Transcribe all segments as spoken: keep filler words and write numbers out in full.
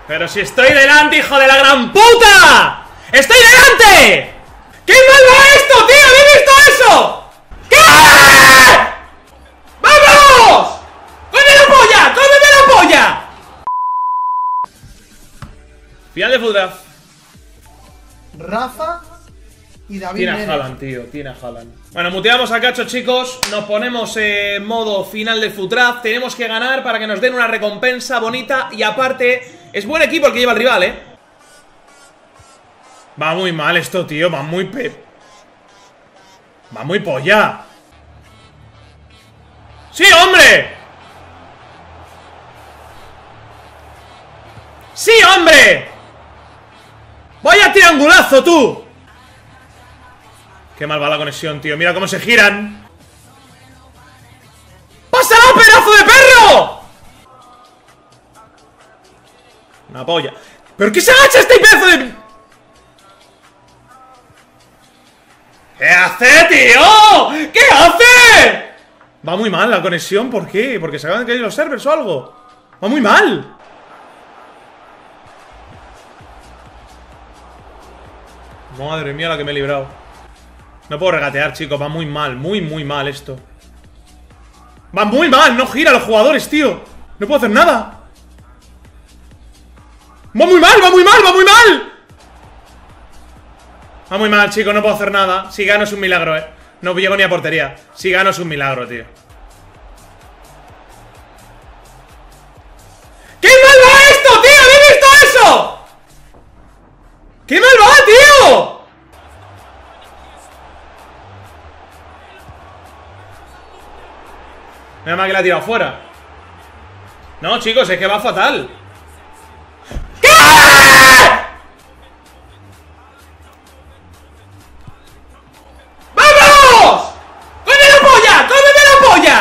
Pero si estoy delante, hijo de la gran puta. ¡Estoy delante! ¡Qué mal va esto, tío! ¿Habéis visto eso? ¿Qué? ¡Vamos! ¡Cómeme la polla! ¡Cómeme la polla! Final de Futraf. Rafa y David Tiene a Neres. Haaland, tío, tiene a Haaland. Bueno, muteamos a Cacho, chicos. Nos ponemos en modo final de Futraf. Tenemos que ganar para que nos den una recompensa bonita. Y aparte, es buen equipo el que lleva el rival, eh. Va muy mal esto, tío, va muy pe... Va muy polla. ¡Sí, hombre! ¡Sí, hombre! ¡Vaya triangulazo, tú! Qué mal va la conexión, tío. Mira cómo se giran. ¡Pásalo, pedazo de perro! Una polla. ¿Pero qué se agacha este pedazo de...? ¿Qué hace, tío? ¿Qué hace? Va muy mal la conexión, ¿por qué? ¿Porque se acaban de caer los servers o algo? Va muy mal. Madre mía la que me he librado. No puedo regatear, chicos, va muy mal. Muy, muy mal esto. Va muy mal, no gira a los jugadores, tío. No puedo hacer nada. Va muy mal, va muy mal, va muy mal. Va muy mal, chicos, no puedo hacer nada. Si gano es un milagro, eh. No llego ni a portería. Si gano es un milagro, tío. ¡Qué mal va esto, tío! ¿Habéis visto eso? ¡Qué mal va, tío! Mira más que la ha tirado fuera. No, chicos, es que va fatal. ¿Qué? ¡Vamos! ¡Cómeme la polla! ¡Cómeme la polla!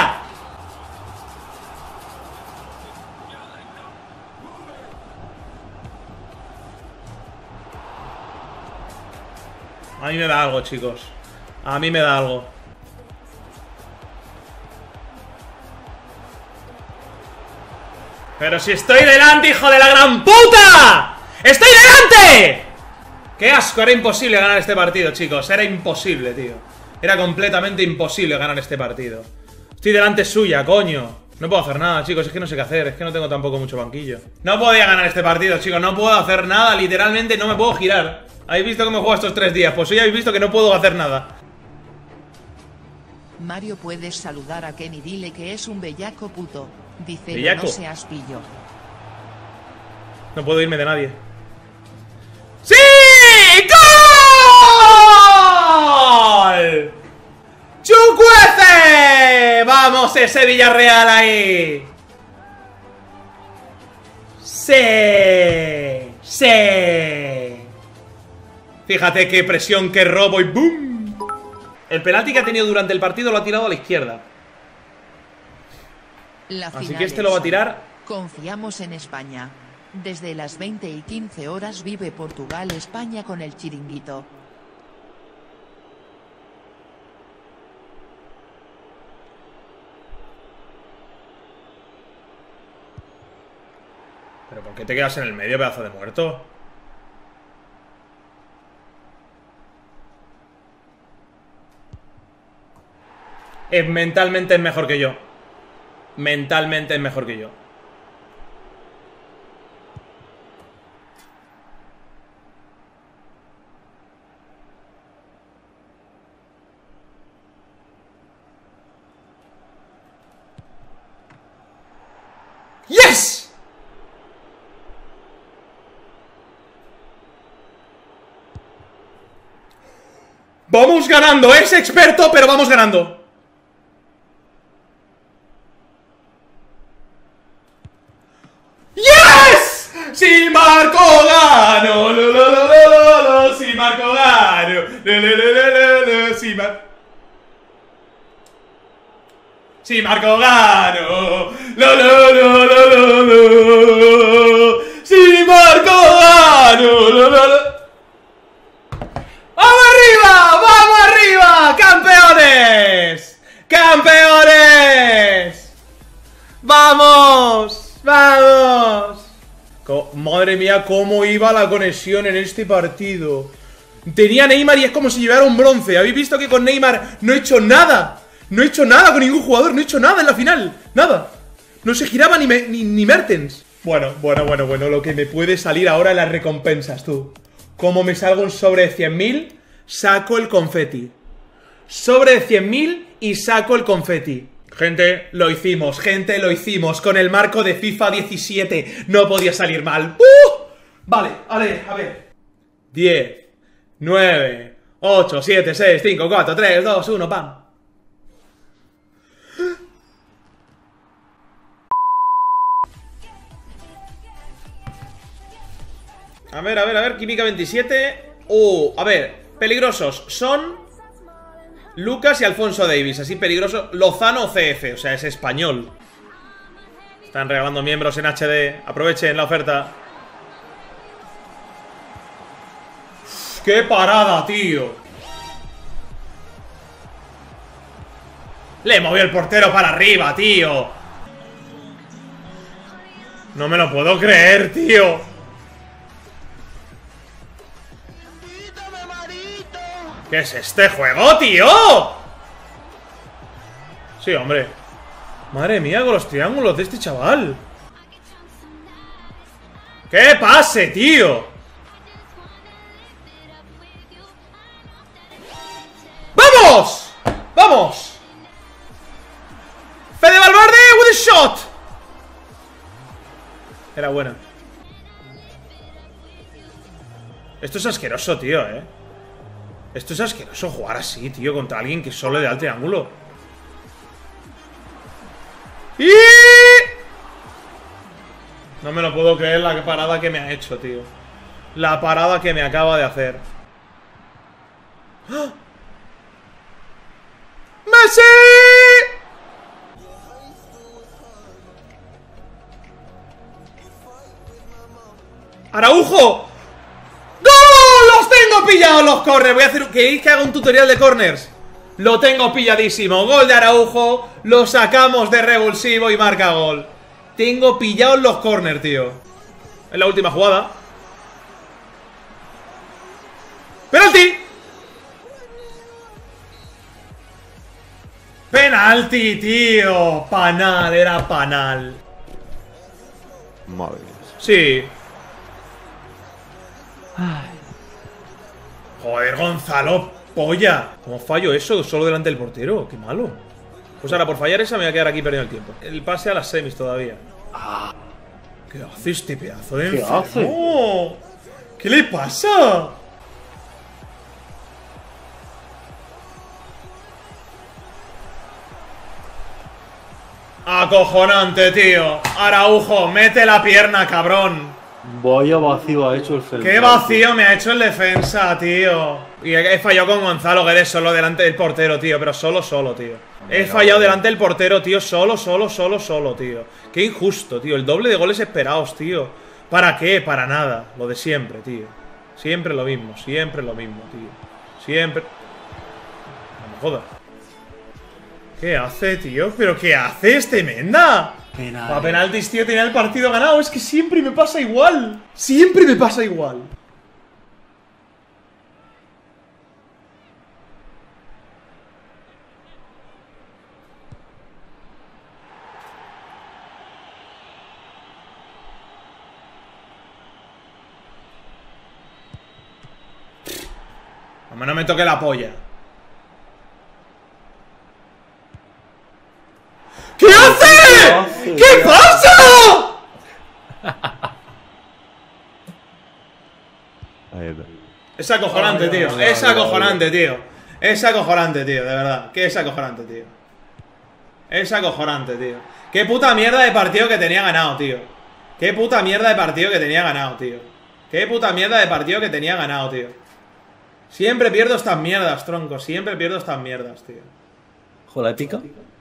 A mí me da algo, chicos. A mí me da algo. Pero si estoy delante, hijo de la gran puta. ¡Estoy delante! ¡Qué asco! Era imposible ganar este partido, chicos. Era imposible, tío. Era completamente imposible ganar este partido. Estoy delante suya, coño. No puedo hacer nada, chicos. Es que no sé qué hacer. Es que no tengo tampoco mucho banquillo. No podía ganar este partido, chicos. No puedo hacer nada. Literalmente no me puedo girar. ¿Habéis visto cómo juego estos tres días? Pues hoy habéis visto que no puedo hacer nada. Mario, puedes saludar a Ken y dile que es un bellaco puto. Dice, ¿Bellaco? no seas pillo. No puedo irme de nadie. ¡Sí! ¡Gol! ¡Chucuece! ¡Vamos, ese Villarreal ahí! ¡Sí! ¡Sí! Fíjate qué presión, qué robo y ¡boom! El penalti que ha tenido durante el partido lo ha tirado a la izquierda. La Así final que este lo va a es- tirar. Confiamos en España. Desde las veinte y quince horas vive Portugal, España con el chiringuito. ¿Pero por qué te quedas en el medio, pedazo de muerto? Es mentalmente es mejor que yo. Mentalmente es mejor que yo. ¡Yes! Vamos ganando, es experto, pero vamos ganando. ¡Yes! Si Marco gano, lo, lo, lo, lo, lo, lo, si Marco gano, lo, lo, lo, lo, lo, lo, si Mar... Si Marco gano, lo, lo, lo, lo, lo, lo, si Marco gano, lo, lo, lo. ¡Vamos arriba! ¡Vamos arriba! ¡Campeones! ¡Campeones! ¡Vamos! ¡Vamos! Co- Madre Madre mía, cómo iba la conexión en este partido. Tenía Neymar y es como si llevara un bronce. ¿Habéis visto que con Neymar no he hecho nada? No he hecho nada con ningún jugador, no he hecho nada en la final. Nada. No se giraba ni, me, ni, ni Mertens. Bueno, bueno, bueno, bueno, lo que me puede salir ahora en las recompensas, tú. Como me salga un sobre de cien mil, saco el confeti. Sobre de cien mil y saco el confeti. Gente, lo hicimos, gente, lo hicimos. Con el marco de FIFA diecisiete. No podía salir mal. ¡Uh! Vale, a ver, a ver. diez, nueve, ocho, siete, seis, cinco, cuatro, tres, dos, uno, pam. A ver, a ver, a ver, Química veintisiete. Uh, a ver, peligrosos son Lucas y Alfonso Davis, así peligroso. Lozano C F, o sea, es español. Están regalando miembros en H D. Aprovechen la oferta. Uf, ¡qué parada, tío! Le movió el portero para arriba, tío. No me lo puedo creer, tío. ¿Qué es este juego, tío? Sí, hombre. Madre mía, con los triángulos de este chaval. ¡Qué pase, tío! ¡Vamos! ¡Vamos! ¡Fede Valverde with a shot! Era buena. Esto es asqueroso, tío, eh. Esto es asqueroso jugar así, tío, contra alguien que solo le da el triángulo. ¡Y! No me lo puedo creer la parada que me ha hecho, tío. La parada que me acaba de hacer. ¡Ah! ¡Messi! ¡Araujo! ¡Los tengo pillados los corners! Voy a hacer... ¿Queréis que haga un tutorial de corners? Lo tengo pilladísimo. Gol de Araujo. Lo sacamos de revulsivo y marca gol. Tengo pillados los corners, tío. Es la última jugada. ¡Penalti! ¡Penalti, tío! Panal, era panal. Madre mía. Sí. Joder, Gonzalo, polla. ¿Cómo fallo eso? Solo delante del portero. Qué malo. Pues ahora, por fallar esa, me voy a quedar aquí perdiendo el tiempo. El pase a las semis todavía. ¿Qué hace este pedazo de enfermo? ¿Qué hace? ¿Qué le pasa? Acojonante, tío. Araujo, mete la pierna, cabrón. Vaya vacío ha hecho el Felipe. ¡Qué vacío me ha hecho en defensa, tío! Y he fallado con Gonzalo Guedes solo delante del portero, tío. Pero solo, solo, tío. He fallado delante del portero, tío. Solo, solo, solo, solo, tío. Qué injusto, tío. El doble de goles esperados, tío. ¿Para qué? Para nada. Lo de siempre, tío. Siempre lo mismo, siempre lo mismo, tío. Siempre... No me jodas. ¿Qué hace, tío? ¿Pero qué hace este Menda? Penal. A penaltis, tío, tenía el partido ganado. Es que siempre me pasa igual. Siempre me pasa igual. No me toque la polla. ¿Qué hace? ¿Qué pasa? Es acojonante, tío. Es acojonante, tío. Es acojonante, tío, de verdad. Que es acojonante, tío. Es acojonante, tío. Qué puta mierda de partido que tenía ganado, tío. Qué puta mierda de partido que tenía ganado, tío. Qué puta mierda de partido que tenía ganado, tío. Siempre pierdo estas mierdas, tronco. Siempre pierdo estas mierdas, tío. ¿Joder, épica?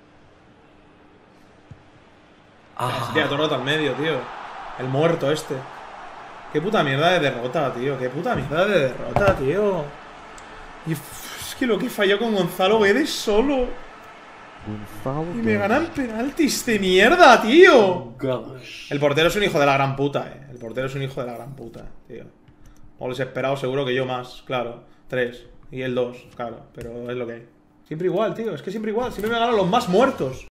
Ah. Tío, todo roto al medio, tío. El muerto este. Qué puta mierda de derrota, tío. Qué puta mierda de derrota, tío. Y es que lo que falló con Gonzalo Guedes solo. Y me ganan penaltis de mierda, tío. El portero es un hijo de la gran puta, eh. El portero es un hijo de la gran puta, tío. Goles esperados seguro que yo más, claro. Tres. Y él dos, claro. Pero es lo que hay. Siempre igual, tío. Es que siempre igual. Siempre me ganan los más muertos.